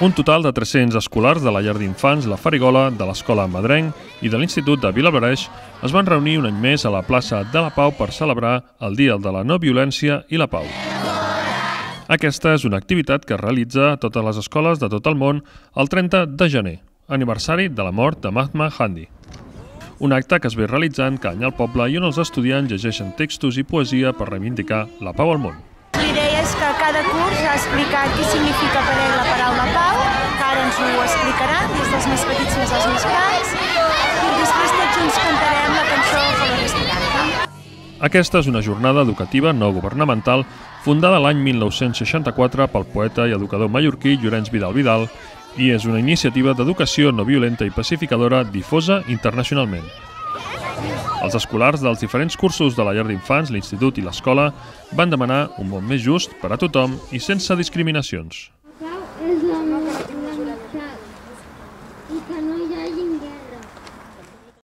Un total de 300 escolars de la llar d'infants La Farigola, de l'Escola Madrenc i de l'Institut de Vilablareix es van reunir un any més a la plaça de la Pau per celebrar el Dia de la No Violència i la Pau. Aquesta és una activitat que es realitza a totes les escoles de tot el món el 30 de gener, aniversari de la mort de Mahatma Gandhi. Un acte que es ve realitzant cada any al poble i on els estudiants llegeixen textos i poesia per reivindicar la pau al món. L'idea és que cada curs ha explicat què significa per ell la paraula pau, que ara ens ho explicarà, des dels més petits fins als més grans, i després tots junts cantarem la cançó Colores de Canta. Aquesta és una jornada educativa no governamental fundada l'any 1964 pel poeta i educador mallorquí Llorenç Vidal Vidal i és una iniciativa d'educació no violenta i pacificadora difosa internacionalment. Els escolars dels diferents cursos de la llar d'infants, l'institut i l'escola van demanar un món més just per a tothom i sense discriminacions. La pau és la unitat i que no hi hagi guerra.